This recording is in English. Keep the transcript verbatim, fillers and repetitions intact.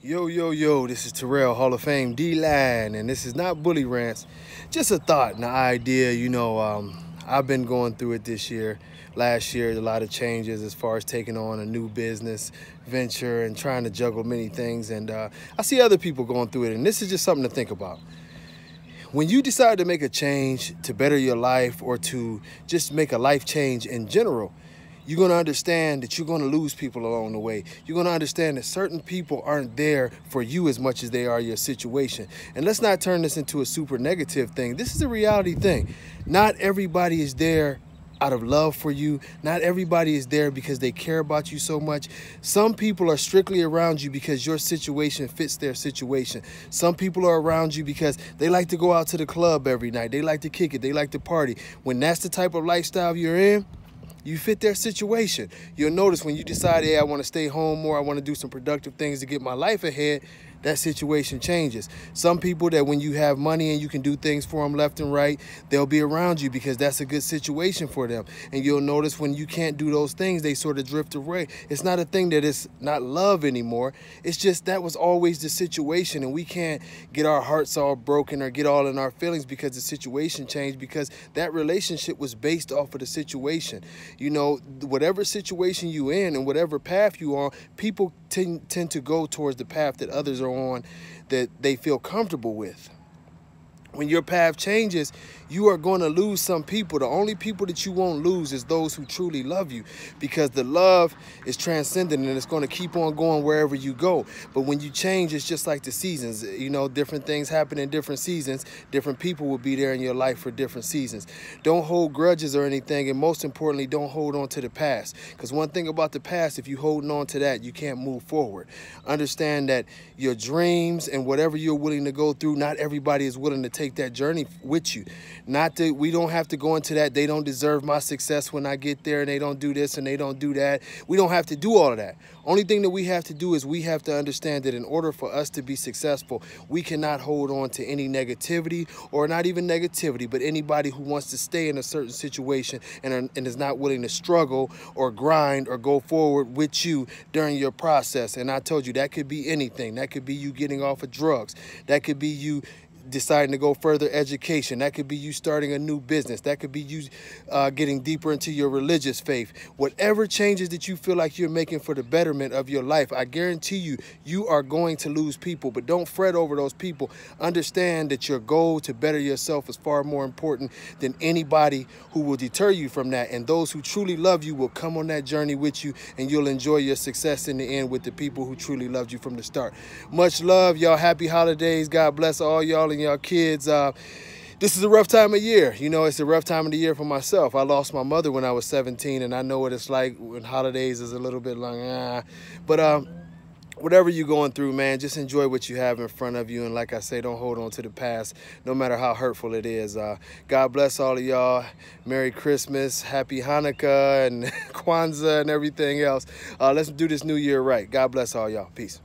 Yo, yo, yo, this is Terrell, Hall of Fame, D-Line, and this is not Bully Rants, just a thought and an idea. You know, um, I've been going through it this year. Last year, a lot of changes as far as taking on a new business venture and trying to juggle many things, and uh, I see other people going through it, and this is just something to think about. When you decide to make a change to better your life or to just make a life change in general, you're going to understand that you're going to lose people along the way. You're going to understand that certain people aren't there for you as much as they are your situation. And let's not turn this into a super negative thing. This is a reality thing. Not everybody is there out of love for you. Not everybody is there because they care about you so much. Some people are strictly around you because your situation fits their situation. Some people are around you because they like to go out to the club every night. They like to kick it. They like to party. When that's the type of lifestyle you're in, you fit their situation. You'll notice when you decide, hey, I want to stay home more, I want to do some productive things to get my life ahead, that situation changes. Some people that when you have money and you can do things for them left and right, they'll be around you because that's a good situation for them. And you'll notice when you can't do those things, they sort of drift away. It's not a thing that it's not love anymore. It's just that was always the situation, and we can't get our hearts all broken or get all in our feelings because the situation changed, because that relationship was based off of the situation. You know, whatever situation you in and whatever path you on, people tend, tend to go towards the path that others are on that they feel comfortable with. When your path changes, you are going to lose some people. The only people that you won't lose is those who truly love you, because the love is transcendent and it's going to keep on going wherever you go. But when you change, it's just like the seasons. You know, different things happen in different seasons. Different people will be there in your life for different seasons. Don't hold grudges or anything, and most importantly, don't hold on to the past. Because one thing about the past, if you're holding on to that, you can't move forward. Understand that your dreams and whatever you're willing to go through, not everybody is willing to take that journey with you. Not that we don't have to go into that. They don't deserve my success when I get there, and they don't do this and they don't do that. We don't have to do all of that. Only thing that we have to do is we have to understand that in order for us to be successful, we cannot hold on to any negativity, or not even negativity, but anybody who wants to stay in a certain situation and, are, and is not willing to struggle or grind or go forward with you during your process. And I told you, that could be anything. That could be you getting off of drugs. That could be you deciding to go further education. That could be you starting a new business. That could be you uh, getting deeper into your religious faith. Whatever changes that you feel like you're making for the betterment of your life, I guarantee you, you are going to lose people. But don't fret over those people. Understand that your goal to better yourself is far more important than anybody who will deter you from that. And those who truly love you will come on that journey with you, and you'll enjoy your success in the end with the people who truly loved you from the start. Much love, y'all. Happy holidays. God bless all y'all and y'all kids. Uh, this is a rough time of year. You know, it's a rough time of the year for myself. I lost my mother when I was seventeen, and I know what it's like when holidays is a little bit like, ah. But um, whatever you're going through, man, just enjoy what you have in front of you. And like I say, don't hold on to the past, no matter how hurtful it is. Uh, God bless all of y'all. Merry Christmas, Happy Hanukkah, and Kwanzaa, and everything else. Uh, let's do this new year right. God bless all y'all. Peace.